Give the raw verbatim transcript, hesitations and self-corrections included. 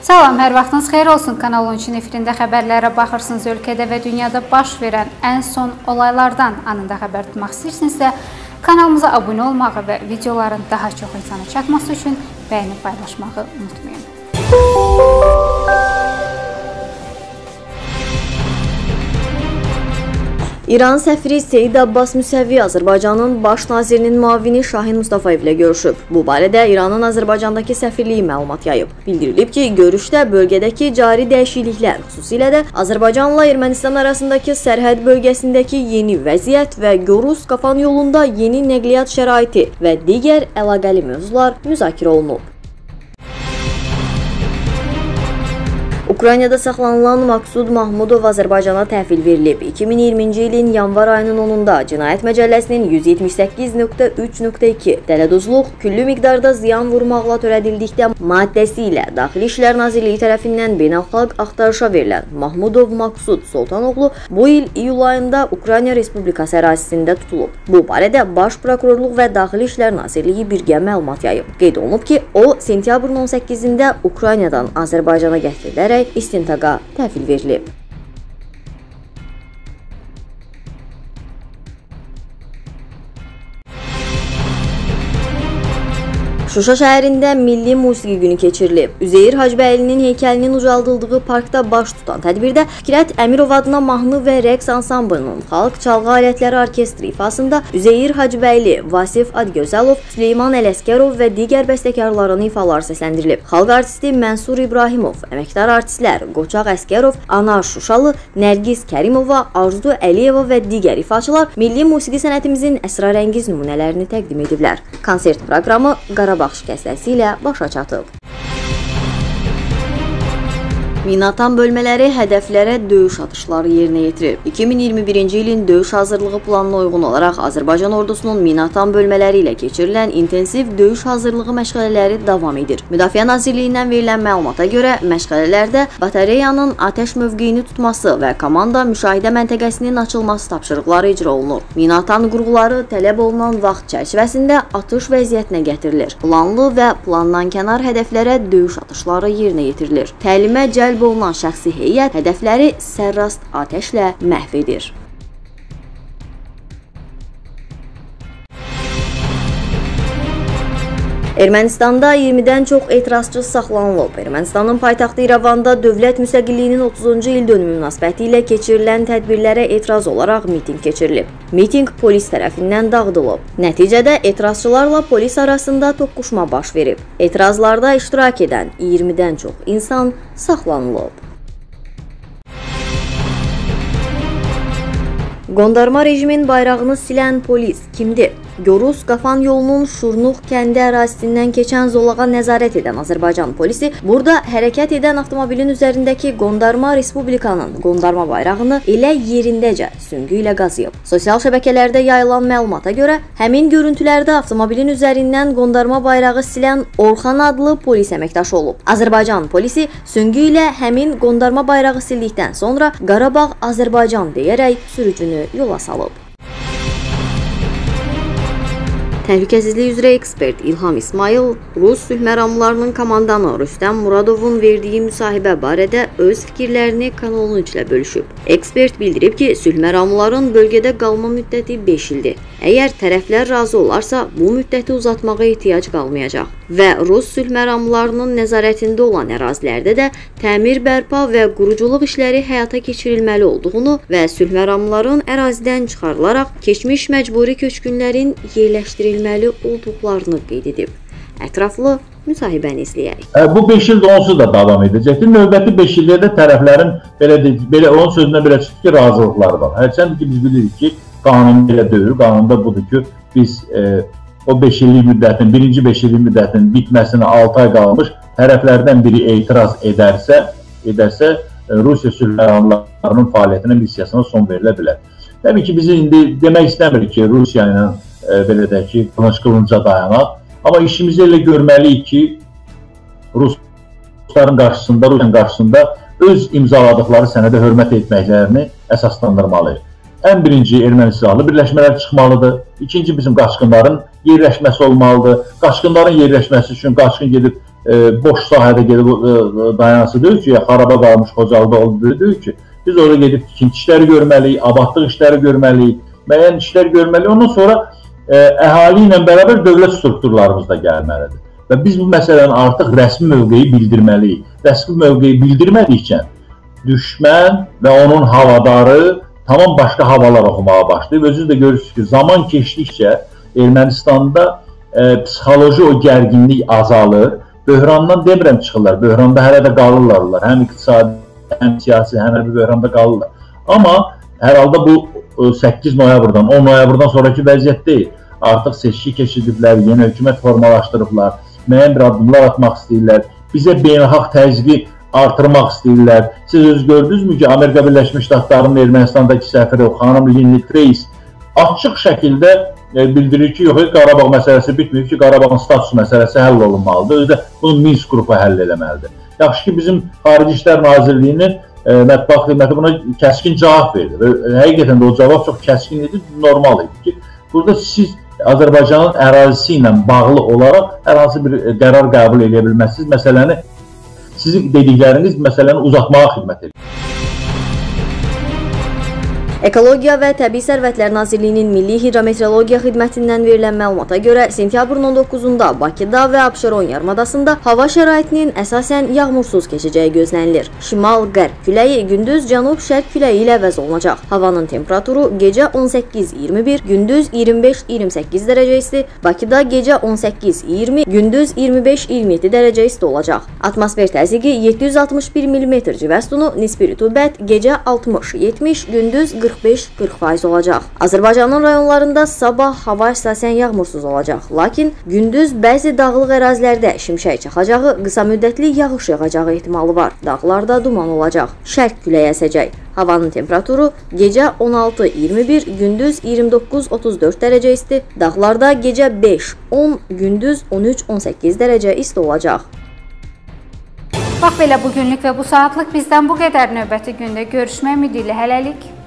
Salam, hər vaxtınız xeyir olsun. Kanal on üçün efirində xəbərlərə baxırsınız. Ölkədə və dünyada baş verən ən son olaylardan anında xəbər tutmaq istəyirsinizsə, kanalımıza abunə olmağı və videoların daha çox insana çatması üçün bəyənib paylaşmağı unutmayın. İran səfiri Seyid Abbas Müsəvvi Azərbaycanın baş nazirinin müavini Şahin Mustafayev ilə görüşüb. Bu barədə İranın Azərbaycandakı səfirliyi məlumat yayıb. Bildirilib ki, görüşdə bölgədəki cari dəyişikliklər, xüsusilə də Azərbaycanla Ermənistan arasındakı sərhəd bölgəsindəki yeni vəziyyət və Gorus-Qafan yolunda yeni nəqliyyat şəraiti və digər əlaqəli mövzular müzakirə olunub. Ukraynada saxlanılan Maqsud Mahmudov Azərbaycana təhvil verilib. iki min iyirminci ilin yanvar ayının onunda Cinayət Məcəlləsinin yüz yetmiş səkkiz nöqtə üç nöqtə iki dələduzluq, küllü miqdarda ziyan vurmaqla törədildikdə maddəsi ilə Daxili İşlər Nazirliyi tərəfindən beynəlxalq axtarışa verilən Mahmudov Maqsud Soltanoğlu bu il iyul ayında Ukrayna Respublikası ərazisində tutulub. Bu barədə Baş Prokurorluq və Daxili İşlər Nazirliyi birgə məlumat yayıb. Qeyd olunub ki, o sentyabrın on səkkizində Ukraynadan Azərbaycana gətirilərək istintaqa təhvil verilib. Şuşa şəhərində Milli Musiqi Günü keçirilib. Üzeyir Hacıbəylinin heykəlinin ucaldıldığı parkda baş tutan tədbirdə Fikrət Əmirov adına mahnı və rəqs ansamblının Xalq Çalğı Alətləri Orkestri ifasında Üzeyir Hacıbəyli, Vasif Adgözəlov, Süleyman Ələskərov və digər bəstəkarların ifaları səsləndirilib. Xalq artisti Mənsur İbrahimov, əməkdar artistlər Qoçaq Əskərov, Anar Şuşalı, Nərgiz Kərimova, Arzu Əliyeva və digər ifaçılar milli musiqi sənətimizin əsrarəngiz nümunələrini təqdim ediblər. Konsert proqramı Qarabağ şikəstəsi ilə başa çatıb. Minaatan bölmələri hədəflərə döyüş atışları yerinə yetirir. iki min iyirmi birinci ilin döyüş hazırlığı planına uyğun olaraq Azərbaycan ordusunun Minaatan bölmələri ilə keçirilən intensiv döyüş hazırlığı məşğələləri davam edir. Müdafiə Nazirliyindən verilən məlumata görə məşğələlərdə batareyanın atəş mövqeyini tutması və komanda müşahidə məntəqəsinin açılması tapşırıqları icra olunur. Minaatan qurğuları tələb olunan vaxt çərçivəsində atış vəziyyətinə gətirilir. Planlı və plandan kənar hədəflərə döyüş atışları yerinə yetirilir. Təlimə cəlb olunan şəxsi heyət hədəfləri sərrast atəşlə məhv edir. Ermənistanda iyirmidən çox etirazçı saxlanılıb. Ermənistanın paytaxtı İrəvanda dövlət müstəqilliyinin otuzuncu il dönümü münasibəti ilə keçirilən tədbirlərə etiraz olaraq mitinq keçirilib. Mitinq polis tərəfindən dağıdılıb. Nəticədə etirazçılarla polis arasında toqquşma baş verib. Etirazlarda iştirak edən iyirmidən çox insan saxlanılıb. Qondarma rejimin bayrağını silən polis kimdir? Gorus-Qafan yolunun Şurnux kəndi ərazisindən keçən zolağa nəzarət edən Azərbaycan polisi burada hərəkət edən avtomobilin üzərindəki Qondarma Respublikanın qondarma bayrağını elə yerindəcə süngü ilə qazıyıb. Sosial şəbəkələrdə yayılan məlumata görə həmin görüntülərdə avtomobilin üzərindən qondarma bayrağı silən Orxan adlı polis əməkdaşı olub. Azərbaycan polisi süngü ilə həmin qondarma bayrağı sildikdən sonra Qarabağ Azərbaycan deyərək sürücünü yola salıb. Təhlükəsizlik üzrə ekspert İlham İsmayıl, Rus sülh məramlarının komandanı Rüstəm Muradovun verdiyi müsahibə barədə öz fikirlərini kanalın ilə bölüşüb. Ekspert bildirib ki, sülh məramların bölgədə qalma müddəti beş ildir. Əgər tərəflər razı olarsa, bu müddəti uzatmağa ehtiyac qalmayacaq və Rus sülh məramlarının nəzarətində olan ərazilərdə də təmir, bərpa və quruculuq işləri həyata keçirilməli olduğunu və sülh məramların ərazidən çıxarılaraq keçmiş məcburi köçkünlərin yerləşdirilməli olduqlarını qeyd edib. Ətraflı müsahibəni izləyək. Bu beş ildə onsuz da davam edəcəkdir. Növbəti beş ildə də tərəflərin belə, belə onun sözünə belə çıxdı ki, razılıqları var. Hərçənd ki, biz bilirik ki, qanun belə deyil. Qanunda budur ki, biz e, o beş illik müddətin, birinci beş illik müddətin bitməsinə altı ay qalmış tərəflərdən biri etiraz edərsə, edərsə Rusiya sülh məramlarının fəaliyyətinə, missiyasına son verilə bilər. Təbii ki, biz indi demək istəmirik ki, Rusiya ilə e, belə deyək ki, qılınc qılınca dayanaq. Amma işimizi elə görməliyik ki, Rusların qarşısında, Rusiyanın qarşısında öz imzaladıqları sənədə hörmət etməklərini əsaslandırmalıyıq. Ən birinci erməni silahlı birləşmələr çıxmalıdır. İkinci bizim qaçqınların yerləşməsi olmalıdır. Qaçqınların yerləşməsi üçün qaçqın gedib e, boş sahədə gedib e, dayanası deyil ki, ya xaraba qalmış Xocalıda oldu deyil ki, biz orada gedib tikinti işləri görməliyik, abadlıq işləri görməliyik, müəyyən işlər görməliyik. Ondan sonra e, əhali ilə bərabər dövlət strukturlarımız da gəlməlidir. Və biz bu məsələni artıq rəsmi mövqeyi bildirməliyik. Rəsmi mövqeyi bildirmədikcə düşmən və onun havadarı tamam başqa havalar oxumağa başlayıb. Özünüz də görürsünüz ki, zaman keçdikcə Ermənistanda e, psixoloji o gərginlik azalır. Böhrandan demirəm çıxırlar, böhranda hələ də qalırlar. Həm iqtisadi, həm siyasi, həm də böhranda qalırlar. Amma hər halda bu səkkiz noyabrdan, on noyabrdan sonraki vəziyyət deyil. Artıq seçki keçirdiblər, yeni hökumət formalaşdırıblar, müəyyən bir addımlar atmaq istəyirlər, bizə beynəlxalq təzyiqi artırmaq istəyirlər. Siz öz gördünüzmü ki, Amerika Birləşmiş Ştatlarının Ermənistandakı səfiri xanım Linli Trace açıq şəkildə bildirir ki, yox, Qarabağ məsələsi bitməyib ki, Qarabağın statusu məsələsi həll olunmalıdır. Özü də bunu Minsk qrupu həll eləməlidir. Yaxşı ki, bizim Xarici İşlər Nazirliyinin e, mətbuat xidməti buna kəskin cavab verdi. Və həqiqətən də o cavab çox kəskin idi, normal idi ki, burada siz Azərbaycanın ərazisi ilə bağlı olaraq hər hansı bir qərar qəbul edə bilməzsiniz. Məsələni, sizin dedikləriniz məsələni uzatmağa xidmət edir. Ekologiya və Təbii Sərvətlər Nazirliyinin Milli Hidrometeorologiya Xidmətindən verilən məlumata görə sentyabrın on doqquzunda Bakıda və Abşeron yarımadasında hava şəraitinin əsasən yağmursuz keçəcəyi gözlənilir. Şimal-qərb küləyi gündüz cənub-şərq küləyi ilə əvəz olunacaq. Havanın temperaturu gecə on səkkiz iyirmi bir, gündüz iyirmi beş iyirmi səkkiz dərəcə isti, Bakıda gecə on səkkiz iyirmi, gündüz iyirmi beş iyirmi yeddi dərəcə isti olacaq. Atmosfer təzyiqi yeddi yüz altmış bir millimetr civəstunu, nisbi rütubət gecə altmış yetmiş, gündüz qırx beş qırx faiz olacaq. Azərbaycanın rayonlarında sabah hava əsasən yağmursuz olacaq, lakin gündüz bəzi dağlıq ərazilərdə şimşək çaxacağı, qısa müddətli yağış yağacağı ehtimalı var. Dağlarda duman olacaq. Şərq küləyi əsəcək. Havanın temperaturu gecə on altı iyirmi bir, gündüz iyirmi doqquz otuz dörd dərəcə isti, dağlarda gecə beş on, gündüz on üç on səkkiz dərəcə isti olacaq. Bax belə bugünlük və bu saatlıq bizdən bu qədər. Növbəti gündə görüşmək ümidi ilə hələlik.